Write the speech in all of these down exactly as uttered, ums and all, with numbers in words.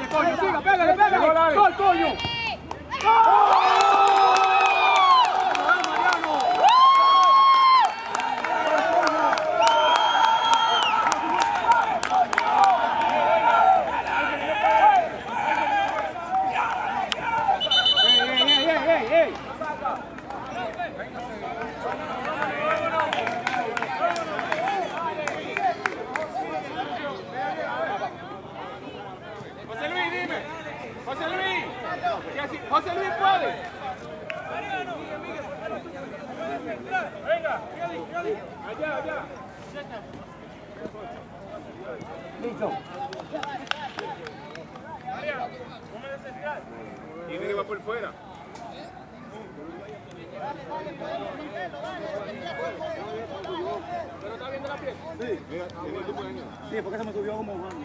Dale, coño, siga, pégale, pégale. Gol, coño. José Luis, dime. José Luis. José Luis puede. Venga. Allá, allá. Listo. Tiene que va por fuera. ¿Pero está viendo la piel? Sí. Sí, porque se me subió como Juan.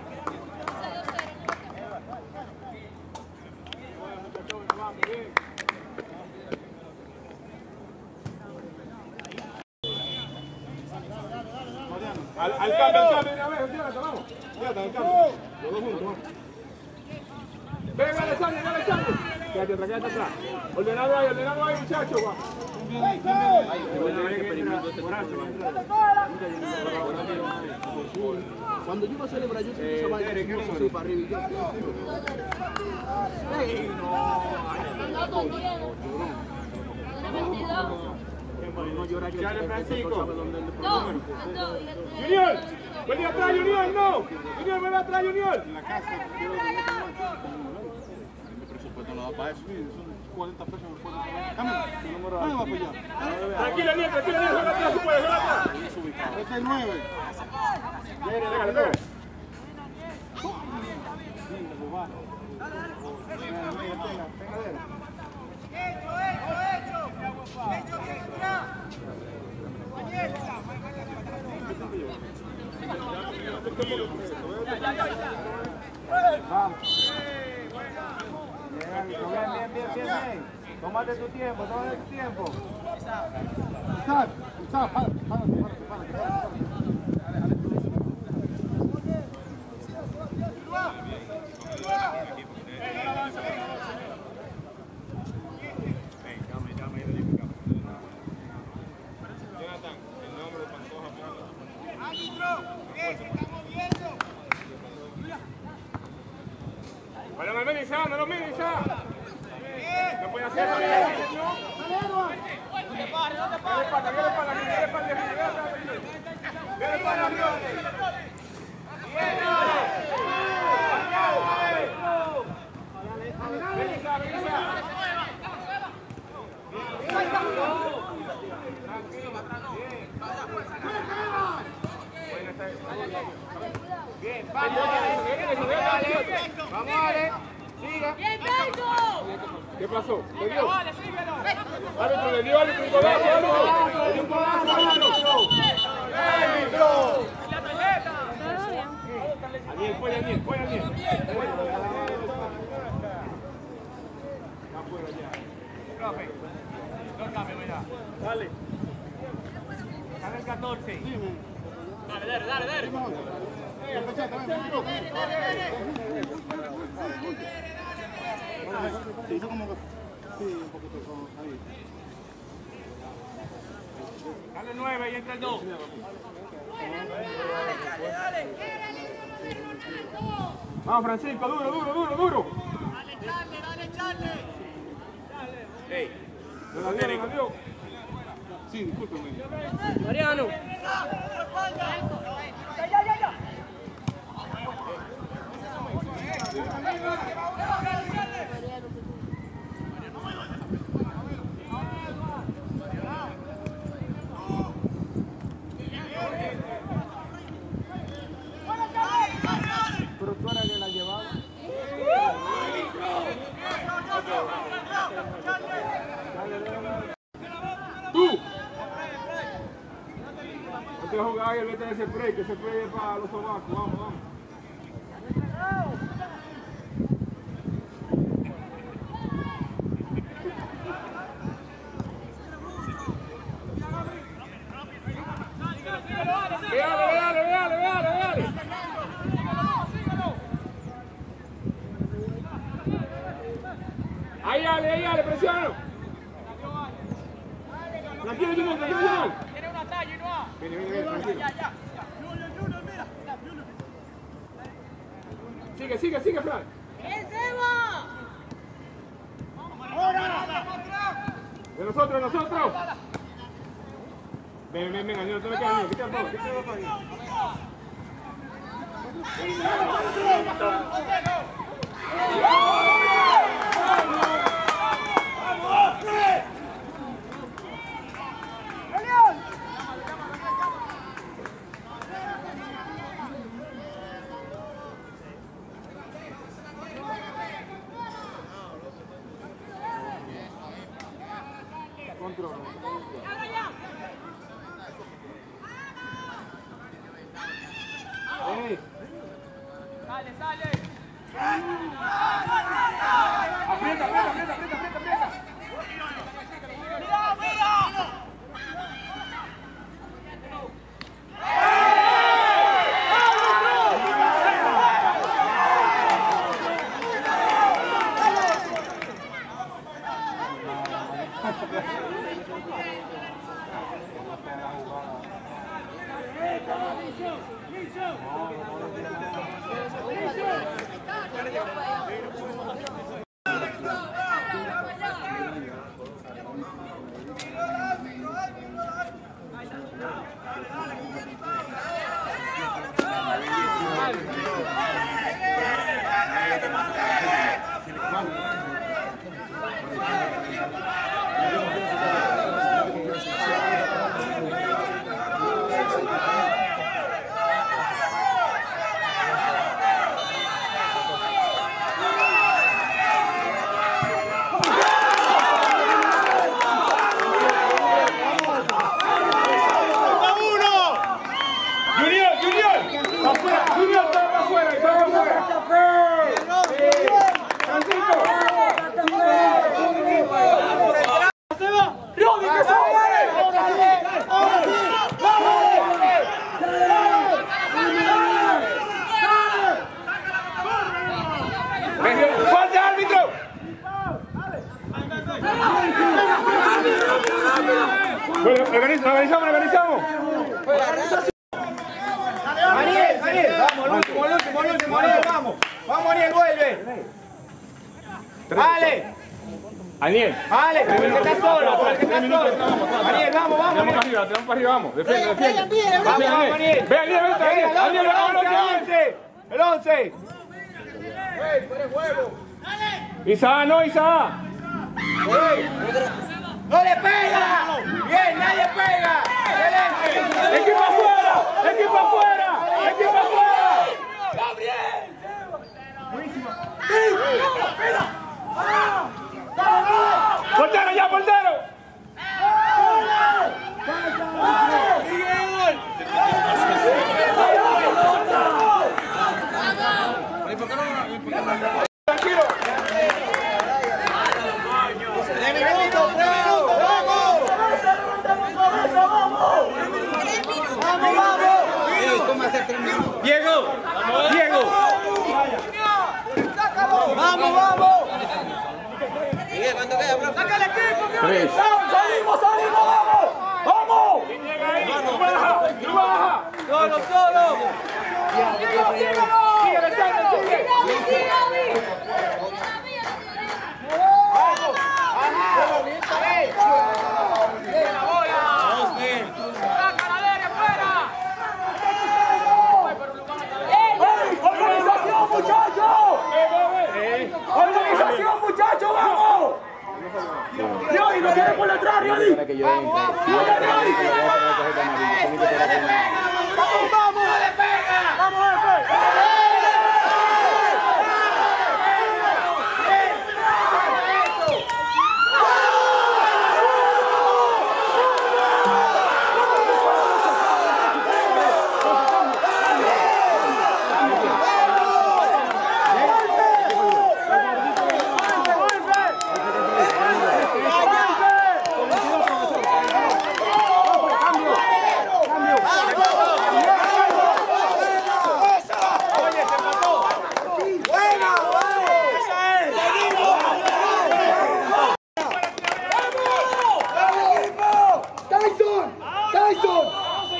Al, al cambio, al cambio, una vez, fíjate, vamos. Fíjate, al cambio. Los dos juntos, vamos. Venga, Alexander, Alexander. Quédate atrás, quédate atrás. Ordenado ahí, ordenado ahí, muchachos. Cuando yo iba a celebrar, yo siempre se vaya así para arriba y yo. ¡Ey, no! Chale, Francisco. Junior, ven atrás, Junior, no. Junior, ven atrás, Junior. En la casa, el presupuesto no da para eso. Son cuarenta pesos por cuarenta. ¿Dónde va para allá? Tranquilo, Niel, tranquilo, Niel, juega atrás, tú puedes, juega atrás. Este es nueve. Pégale, pégale. Hecho, hecho, hecho. Hecho bien, mira. Bien, bien, bien, bien, bien. Tómate tu tiempo, tómate tu tiempo. Isaac, Isaac, para, para, para, para. Jonathan, el nombre de Pantoja. Árbitro, bien, se estamos viendo. Bueno, no me Melissa, no lo Melissa. No puede hacer eso. No te pares, no te pares. Viene para aquí, viene para aquí, viene para aquí. Melissa, Melissa. Bien, vamos, vamos, Ale. Siga. ¿Qué pasó? ¿Le dio? Árbitro, le dio, árbitro, un golazo, árbitro. Le dio un golazo, árbitro. ¡Árbitro! ¡La tarjeta! Aniel, fue Aniel, fue Aniel. Está afuera ya. Profe, no cambio, mira. Dale. Dale el catorce. Dale, dale, dale, dale. Se hizo como que sí, un poquito ahí. Dale nueve y entra el dos. Vamos, Francisco, duro, duro, duro, duro. Dale, Charlie, dale, Charlie. Ey, no la dio, no la dio. Sí, discúlpeme. Mariano. Ya, ya, ya. Pero tú eras que la llevaba. ¡Tú! No te jugar y el vete de ese spray, que ese spray es para los sobacos. Vamos, vamos. Véale, véale, véale, véale, véale. Sigue, sigue, sigue, Frank. De nosotros, de nosotros. Ven, ven, ven, Daniel, no te me quedas, quita el todo, quita el todo ahí. Control. Hey. Sale, sale. Aprieta, aprieta, aprieta, aprieta, aprieta, aprieta. Mira, mira. ¡Fuerte, árbitro! Bueno, organizamos, organizamos. Ariel, Ariel, vamos, el último, el último, el último, Ariel, vamos. Vamos, Ariel, vuelve. Dale. Aniel. Dale, por el que está solo, por el que está solo. Ariel, vamos, vamos. Vamos para arriba, vamos para arriba, vamos. Defiende, defiende. Vamos, vamos, Ariel. Ve, Aniel, vete, Aniel. Aniel, vamos, el once. El once. Isa, no, Isa. ¡No le pega! ¡Bien, nadie pega! ¡Excelente! ¡Equipo afuera! ¡Equipo afuera! ¡Equipo afuera! ¡Portero ya, portero! Tranquilo. Diego, Diego. Vamos, vamos. Miguel, ¿cuánto queda, profe? ¡Saca el equipo! Tres. ¡Salimos, salimos, vamos! ¡Vamos! ¡Tú baja! ¡Tú baja! ¡Solo, solo! ¡Síguelo, síguelo! ¡Sigue, sigue, sigue! ¡Vamos! ¡Vamos! ¡Bien! ¡La bola! ¡Saca la derecha afuera! ¡Ey! ¡Organización, muchachos! ¡Organización, muchachos! ¡Vamos! ¡Riodi, no quede por detrás, Riodi! ¡Vamos, vamos! ¡Vamos, vamos! ¡No le pega! ¡Vamos, jefe!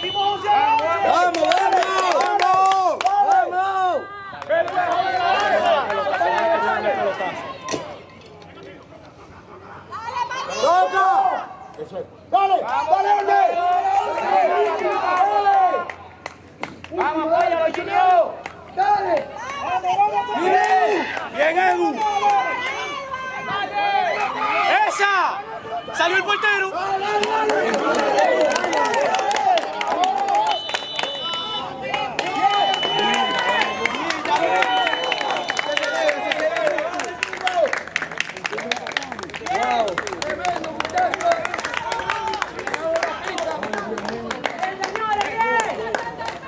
Seguimos once a once. ¡Vamos, vamos! ¡Vamos! ¡Toca! ¡Dale! ¡Dale, Orne! ¡Vamos, apóyalo, Junior! ¡Dale! ¡Bien, Edu! ¡Esa! ¡Salió el portero!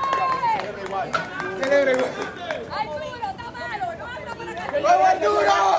Arturo, está malo, no anda para acá. ¡Vamos, Arturo!